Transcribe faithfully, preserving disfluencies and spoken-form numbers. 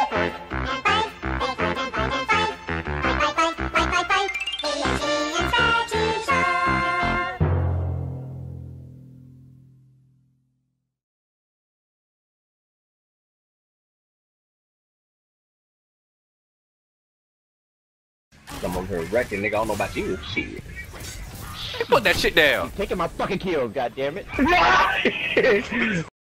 I'm over here wrecking, nigga. I don't know about you. Shit. Put that shit down. Taking my fucking kills, goddammit.